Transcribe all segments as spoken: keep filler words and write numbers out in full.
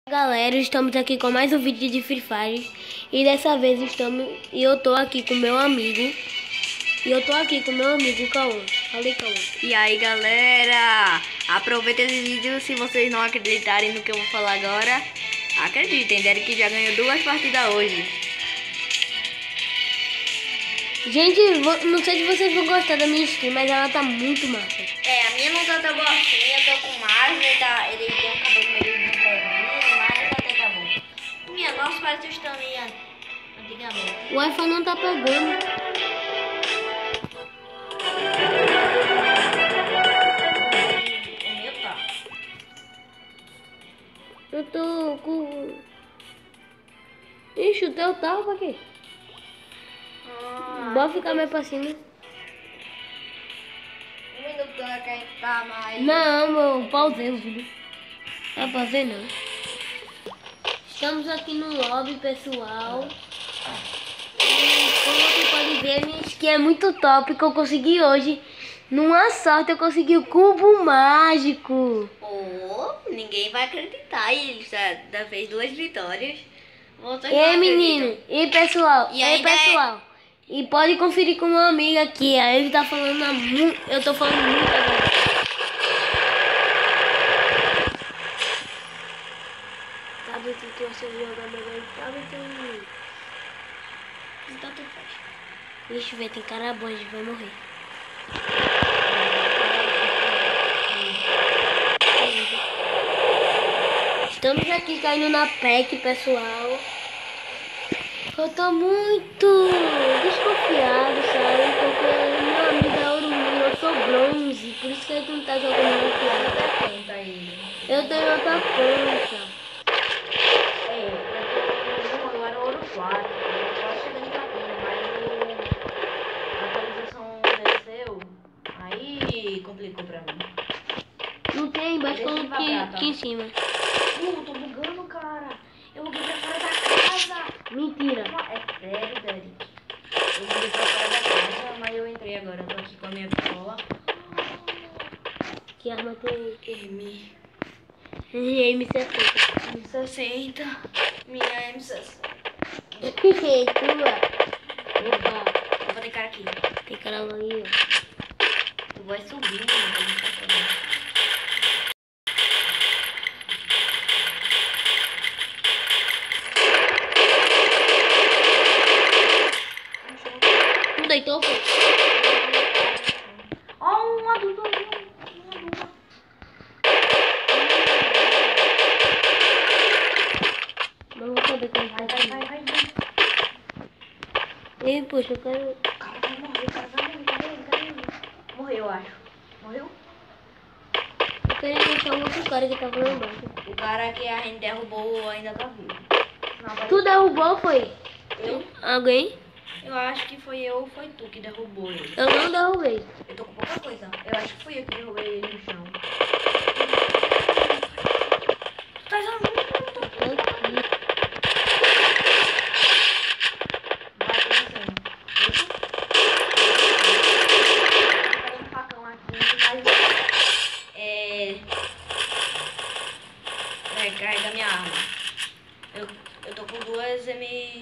Galera, estamos aqui com mais um vídeo de Free Fire. E dessa vez estamos e eu tô aqui com meu amigo. E eu tô aqui com meu amigo Cauã. Falei, Cauã. E aí, galera, aproveita esse vídeo. Se vocês não acreditarem no que eu vou falar agora, acreditem, Derek já ganhou duas partidas hoje. Gente, não sei se vocês vão gostar da minha skin, mas ela tá muito massa. É, a minha não tá tão boa assim. Eu tô com mais, ele, tá, ele tem um cabelo meio de perninho, mas até tá bom. Minha nossa, parece que estão ali antigamente. O Wi-Fi não tá pegando. O meu tá. Eu tô com... Ixi, o teu tá pra quê? Ah, Bora ficar mais pra cima. um minuto que a gente tá mais... Não, eu pausei o vídeo. Não pausei não. Estamos aqui no lobby, pessoal. E como vocês podem ver, minha skin é muito top que eu consegui hoje. Numa sorte eu consegui o cubo mágico. Oh, ninguém vai acreditar. E ele já, já fez duas vitórias. Vocês E não aí, menino? acreditam. E pessoal? E E aí, ainda é- pessoal? E pode conferir com meu amigo aqui. Aí ele tá falando a mu... Eu tô falando muito agora. Tablet que você jogar melhor em tablet e... Então tu faz. Vixe, velho, tem cara bom, a gente vai morrer. Estamos aqui caindo na P E C, pessoal. Eu tô muito desconfiado, sabe? Porque meu amigo é ouro mil, eu sou bronze. Por isso que ele não tá jogando muito claro. Eu tenho outra conta. É, eu tô agora ouro quatro. Eu tô chegando pra mim, mas a atualização desceu. Aí complicou pra mim. Não tem, embaixo Deixa eu aqui, devagar, tá? aqui em cima. Uh, tô bugando, cara. Eu buguei pra fora da casa. Mentira. É sério, Derek. Eu buguei pra fora da casa, mas eu entrei agora. Eu tô aqui com a minha pistola. Que arma tem? M. M sessenta. M sessenta. Minha M sessenta. Tua. Opa, Eu vou ter cara aqui. tem cara lá aí, ó. Tu vai subir, né? Pra gente tá falando. Tu deitou, pô? Ó, um adulto ali. Um adulto. Não vou poder Vai, colocar vai, vai, vai, vai. Ei, poxa, eu quero... O cara vai morrer, o cara vai morrer. Cadê ele? Cadê ele? Morreu, eu acho. Morreu? Eu quero encontrar um outro cara que tava lá embaixo. O cara que a gente derrubou ainda tá vivo. Não, vai- Tu derrubou, foi? Eu? Alguém? Eu acho que foi eu ou foi tu que derrubou ele. Eu não derrubei. Eu tô com pouca coisa. Eu acho que fui eu que derrubei ele no chão. Tá jogando? Aqui. Vai acontecendo. Isso? Tem um facão aqui, mas... É... É, carrega minha arma. Eu, eu tô com duas M...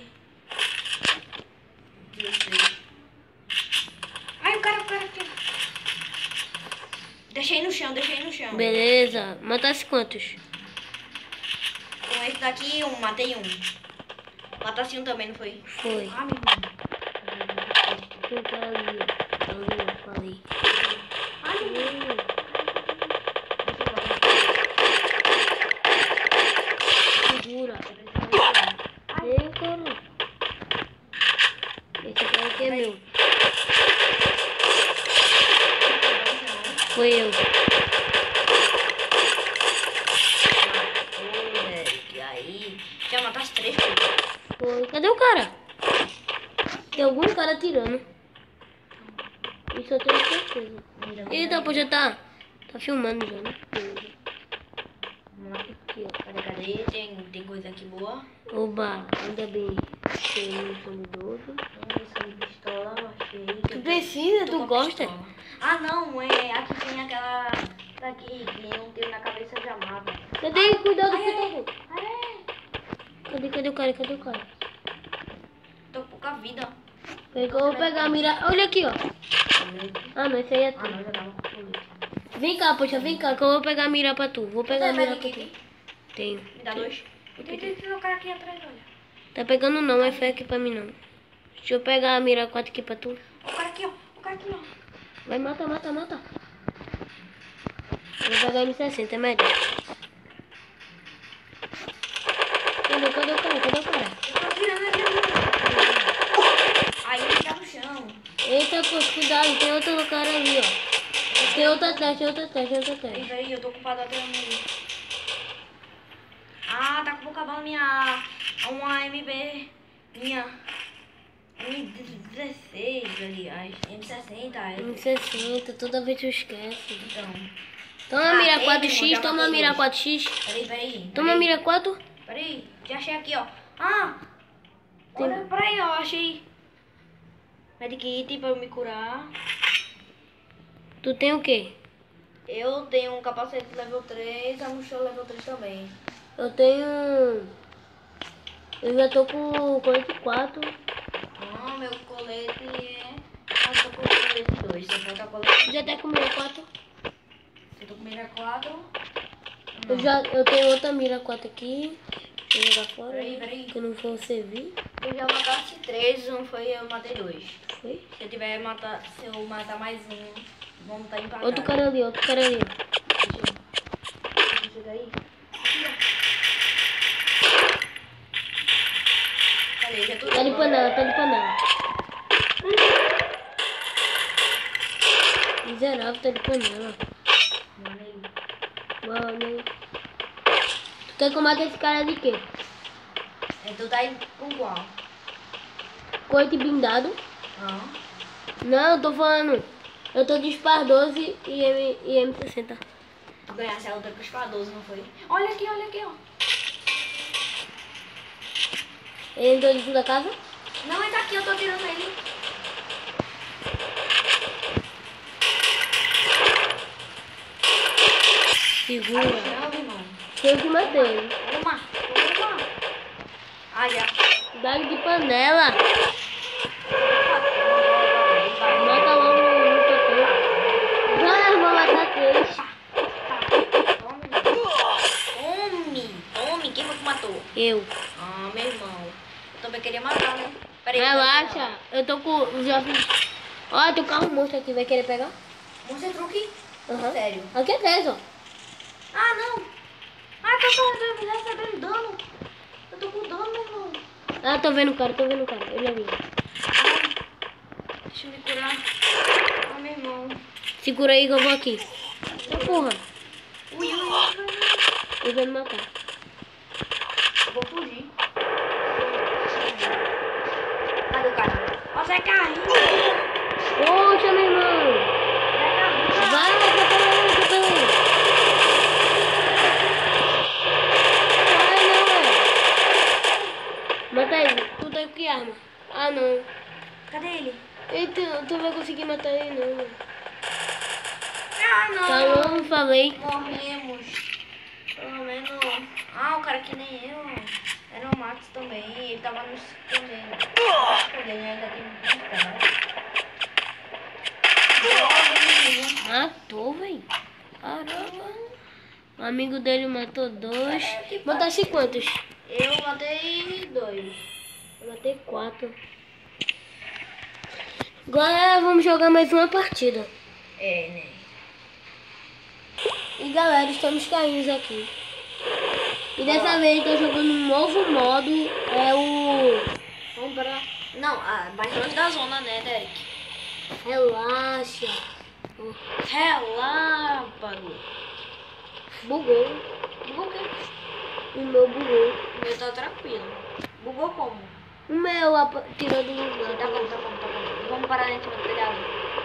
dezesseis. Ai, o cara, o cara aqui. Deixei no chão, deixei no chão. Beleza. Matasse quantos? Com esse daqui, um, matei um. Matasse um também, não foi? Foi. Ah, meu irmão. Tem um cara ali, ó. Ali, eu falei. Ai, meu irmão. Segura. Ei, cara. Esse cara aqui é meu. Foi eu. Ô, Derek, aí. Já matasse três, pô. Foi. Cadê o cara? Tem algum cara atirando. Isso eu tenho certeza. Eita, pô, já tá... Tá filmando já, né? Vamos lá. Aqui, ó. Cadê, cadê? Tem, tem coisa aqui boa. Oba, ainda bem. Tem munição de doze. Munição de pistola, eu achei. Tu precisa, Tô tu com a gosta? pistola. Ah, não, é. Aqui tem aquela... Daqui, que um tiro na cabeça já mata. Cadê? Cuidado Ai, que ai, eu tô... ai, Cadê, cadê o cara? Cadê o cara? Tô com pouca vida. Pegou, vou pegar a mira. Olha aqui, ó. Ah, não, esse aí é tu. Ah, não, já tava com colete. Vem cá, poxa, vem cá, que eu vou pegar a mira pra tu. Vou pegar a Tem mira mais pra aqui? tu. Tenho. Me dá dois. Tem, tem, tem um cara aqui atrás, olha. Tá pegando não, é fé aqui pra mim não. Deixa eu pegar a mira quatro aqui pra tu. O cara aqui, ó. O cara aqui, ó. Vai, mata, mata, mata. Vou pegar M sessenta, é melhor. Cadê, cadê o cara? Cadê o cara? Eu tô atirando ali, aí ele tá no chão. Eita, poxa, cuidado, tem outro cara ali, ó. Tem outra teste, tem outra teste, tem outra Peraí, teste. peraí, eu tô ocupado atirando nele. Ah, tá com pouca bala minha... Uma M B... Minha... M dezesseis, aliás. M sessenta, é. M sessenta, toda vez tu esquece. Então... Toma a Ah, mira ei, quatro meu irmão, x, já toma a matei mira dois. quatro x. Peraí, peraí. Toma a peraí. mira quatro. Peraí, já achei aqui, ó. Ah! Tem- Olha, peraí, ó, achei. Medkit pra eu me curar. Tu tem o quê? Eu tenho um capacete level três, a mochila level três também. Eu tenho... Eu já tô com colete quatro. Ah, meu colete é... Ah, eu tô com colete dois, só falta colete. Já tá com mira quatro. Eu tô com mira quatro. Eu, já, eu tenho outra mira quatro aqui. Deixa eu jogar fora. Peraí, peraí. Que eu não vou servir. Eu já matasse três, um foi eu matei dois. Foi? Se eu tiver matar, se eu matar mais um, vamos estar empatados. Outro cara ali, outro cara ali. Deixa eu... Deixa eu chegar aí. Aqui, ó. Cadê? Já tô... Tá de panela, tá de panela. Miserável, tá de panela. Mano, aí. Mano. Tu quer que eu mate esse cara de quê? É, tu tá aí com qual? Coite blindado? Ah. Não, eu tô falando. Eu tô de Spar doze e, M, e M sessenta. Tu ganhasse a outra com os doze, não foi? Olha aqui, olha aqui, ó. Ele entrou dentro da casa? Não, ele tá aqui, eu tô tirando ele. Segura. Não, meu irmão. Eu que matei ele. Uma, uma. Ah, já. Dá de panela. Mata logo no tocão. Já vou matar três. Tome, tome. Quem foi que matou? Eu. Ah, meu irmão. Eu também queria matar, né? Peraí. Relaxa. Eu tô com. eu Já fiz. Ó, tem um carro monstro aqui. Vai querer pegar? Monstro truque? Aham. Sério. Aqui é dez, ó. Ah, não. Ah, que eu tô recebendo dano. Eu tô com dano, meu irmão. Ah, tô vendo o cara, tô vendo o cara. Ele ali. Ah, deixa eu me curar. Ah, meu irmão. Segura aí que eu vou aqui. Tá porra. Ui, ui, ui, ui. Eu vou me matar. Eu vou fugir. Cadê o cara? Ó, Zé Carrinho. Poxa, meu irmão. Zé Carrinho. Vai, atropela ele, atropela ele. Vai, não, é. Mata ele. Tu tá com que arma? Ah, não. Cadê ele? Eita, tu vai conseguir matar ele, não. Mano. Ah, não. Tá bom, falei. Morremos. Pelo menos. Ah, o cara que nem eu. Era o Max também. Ele tava nos escondendo. Escondendo, ainda tem muito cara. Matou, velho. Caramba. O amigo dele matou dois. Matasse quantos? Eu matei dois. Eu matei quatro. Agora vamos jogar mais uma partida. É, né? E galera, estamos caindo aqui. E dessa vez tô jogando um novo modo. É o... Vamos para... Não, ah, mais longe da zona, né, Derek? Relaxa. Relâmpago. Bugou. Bugou o quê? O meu bugou. O meu tá tranquilo. Bugou como? O meu apa- tirou do lugar. Tá bom, tá bom, tá bom. Vamos parar dentro do telhado.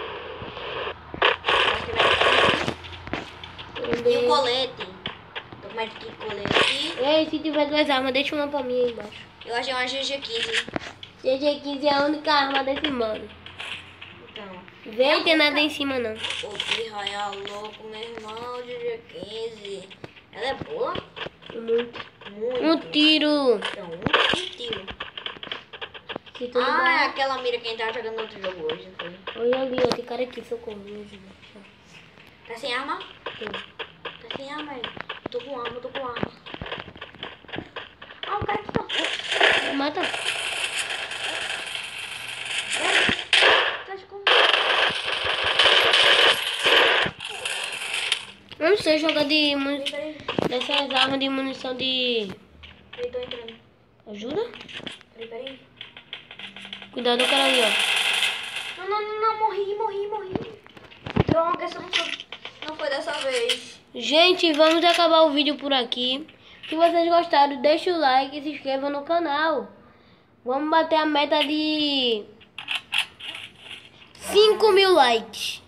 E o colete? Tô com mais que colete. Ei, se tiver duas armas, deixa uma pra mim aí embaixo. Eu achei uma G G quinze. G G quinze é a única arma desse modo. Então. Vem, tem nada em cima não. Ô, que raia louco, meu irmão. G G quinze. Ela é boa? Muito. Muito. Um tiro. Então, aqui, tudo Ah, bom? é aquela mira que a gente tava jogando outro jogo hoje, não foi? Olha ali, ó, tem cara aqui, socorro. Tá sem arma? Tem. Tá sem arma aí. Tô com arma, tô com arma. Ah, o cara aqui, ó. Mata. Tá de como? Eu não sei jogar de munição. Peraí, Dessas armas de munição de. peraí, tô entrando. Ajuda? Peraí, peraí. Cuidado do cara ali, ó. Não, não, não, não, morri, morri, morri. Droga, essa não foi, não foi dessa vez. Gente, vamos acabar o vídeo por aqui. Se vocês gostaram, deixa o like e se inscreva no canal. Vamos bater a meta de cinco mil likes.